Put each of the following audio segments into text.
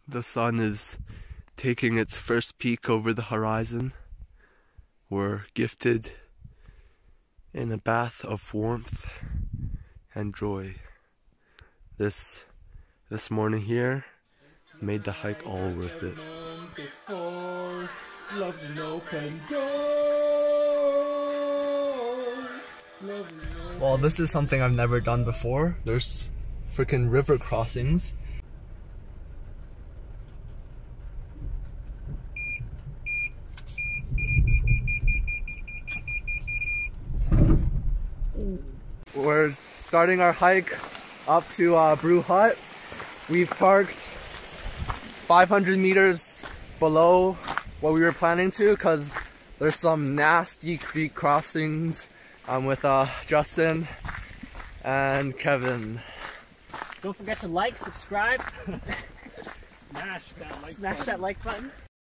The sun is taking its first peek over the horizon. We're gifted in a bath of warmth and joy. This morning here made the hike all worth it. Well, this is something I've never done before. There's freaking river crossings. We're starting our hike up to Brew Hut. We've parked 500 meters below what we were planning to because there's some nasty creek crossings. I'm with Justin and Kevin. Don't forget to like, subscribe, smash that like button.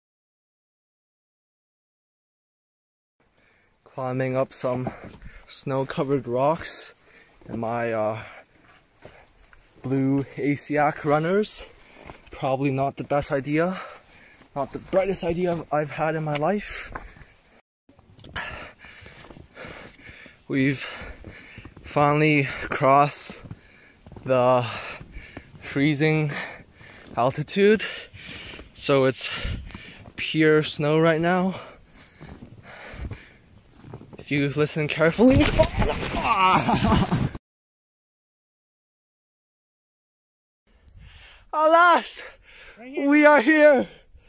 Climbing up some snow-covered rocks in my blue ASIAC runners. Probably not the best idea, not the brightest idea I've had in my life. We've finally crossed the freezing altitude, so it's pure snow right now. If you listen carefully. Alas, we are here.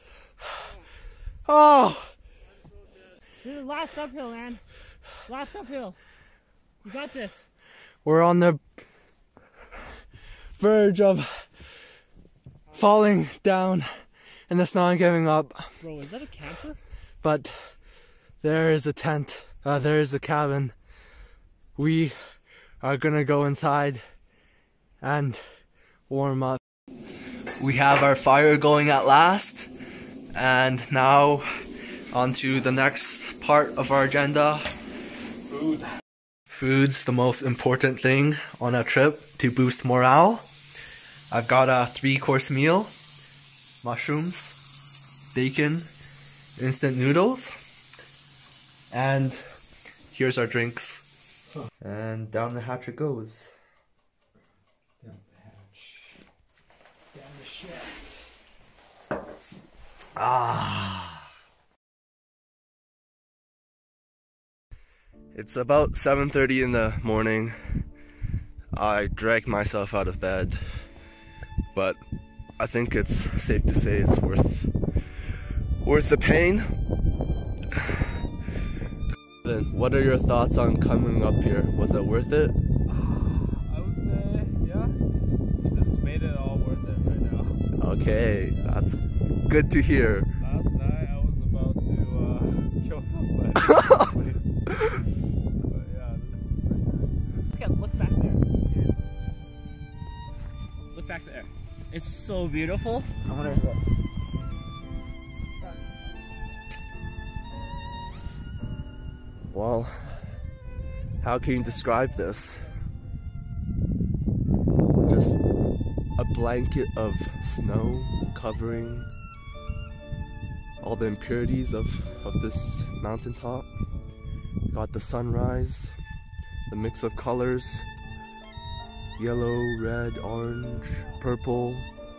Oh. This is last uphill, man. Last uphill. You got this. We're on the verge of falling down and the snow and giving up. Bro, is that a camper? But there is a tent. There is a cabin. We are gonna go inside and warm up. We have our fire going at last, and now on to the next part of our agenda. Food. Food's the most important thing on a trip to boost morale. I've got a 3-course meal, mushrooms, bacon, instant noodles, and here's our drinks. And down the hatch it goes. Down the hatch. Down the shaft. Ah. It's about 7:30 in the morning. I dragged myself out of bed, but I think it's safe to say it's worth the pain. Then, what are your thoughts on coming up here? Was it worth it? I would say, yeah, this made it all worth it right now. Okay, that's good to hear. Last night I was about to kill somebody. But yeah, this is pretty nice. Look back there. Look back there. It's so beautiful. I wonder what. Well, how can you describe this? Just a blanket of snow covering all the impurities of this mountaintop. Got the sunrise, the mix of colors, yellow, red, orange, purple.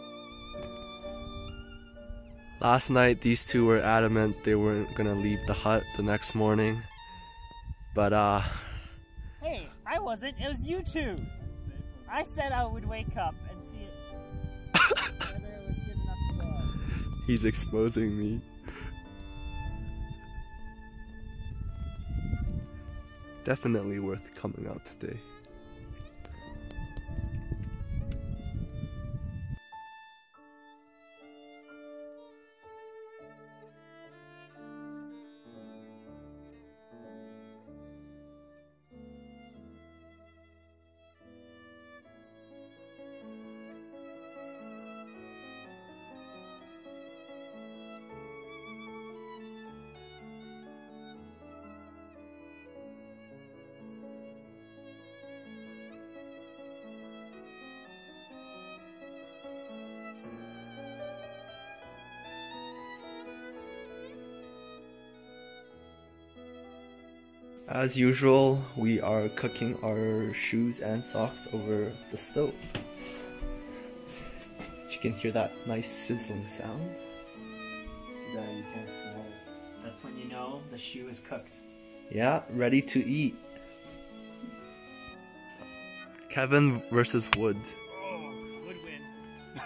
Last night these two were adamant they weren't gonna leave the hut the next morning. But hey, I wasn't, it was you two. I said I would wake up and see it. Whether it was good enough to go out. He's exposing me. Definitely worth coming out today. As usual, we are cooking our shoes and socks over the stove. You can hear that nice sizzling sound. Too bad you can't smell it. That's when you know the shoe is cooked. Yeah, ready to eat. Kevin versus Wood. Oh, Wood wins.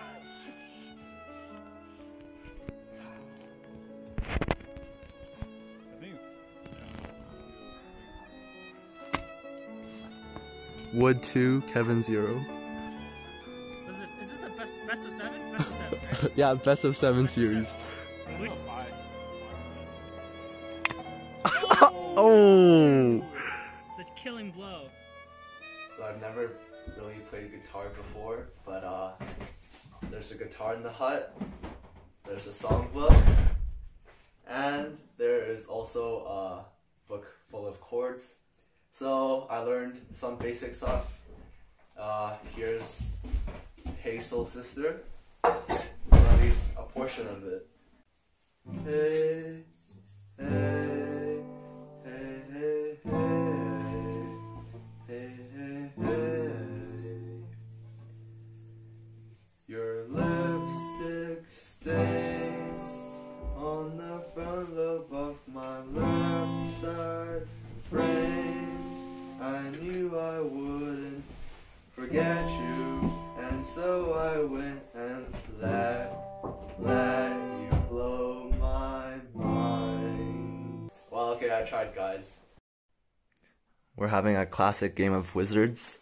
I think Wood 2, Kevin 0. Is this a best of 7? Best of 7, right? Yeah, best of 7 Best of series. 7. Oh! It's a killing blow. So I've never really played guitar before, but there's a guitar in the hut, there's a songbook, and there is also a book full of chords. So I learned some basic stuff. Here's Hey Soul Sister, at least a portion of it. Hey, hey, hey, hey, hey, hey, hey, hey. Your lipstick stains on the front lobe of my left side frame. I knew I wouldn't forget you, and so I went and let you blow my mind. Well, okay, I tried, guys. We're having a classic game of Wizards.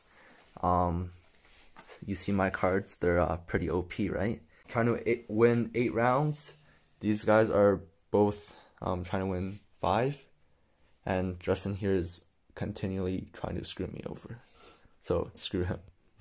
You see my cards, they're pretty OP, right? Trying to win 8 rounds. These guys are both trying to win 5. And Justin here is continually trying to screw me over. So, screw him.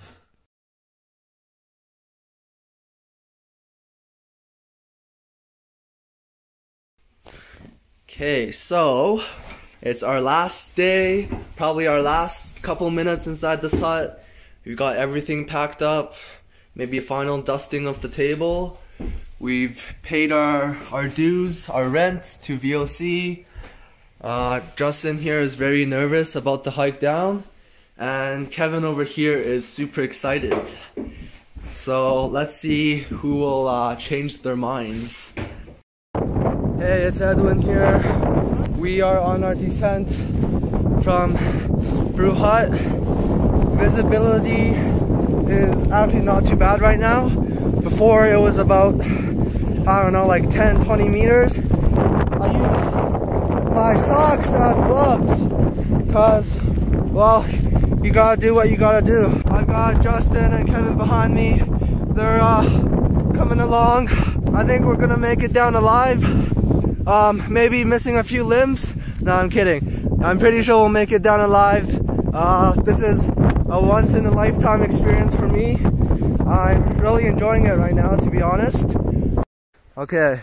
Okay, so it's our last day, probably our last couple minutes inside this hut. We've got everything packed up, maybe a final dusting of the table. We've paid our dues, our rent to VOC. Justin here is very nervous about the hike down, and Kevin over here is super excited. So let's see who will change their minds. Hey, it's Edwin here. We are on our descent from Brew Hut. Visibility is actually not too bad right now. Before it was about, I don't know, like 10-20 meters. I used my socks as gloves because, well, you gotta do what you gotta do. I've got Justin and Kevin behind me. They're coming along. I think we're gonna make it down alive. Maybe missing a few limbs. No, I'm kidding. I'm pretty sure we'll make it down alive. This is a once-in-a-lifetime experience for me. I'm really enjoying it right now, to be honest. Okay.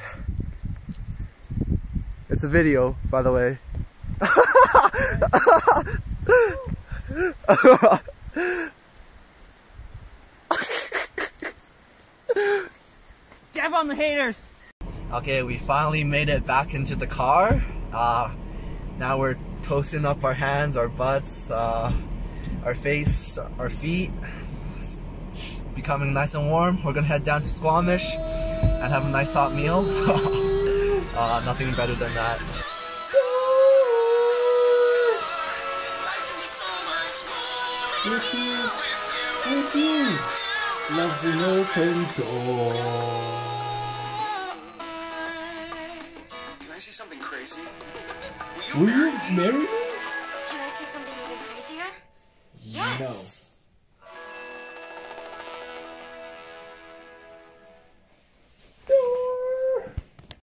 It's a video, by the way. Dab on the haters! Okay, we finally made it back into the car. Now we're toasting up our hands, our butts, our face, our feet. It's becoming nice and warm. We're gonna head down to Squamish and have a nice hot meal. Nothing better than that. With you, love's an open door. Can I say something crazy? Will you marry me? Can I say something even crazier? Yes! No.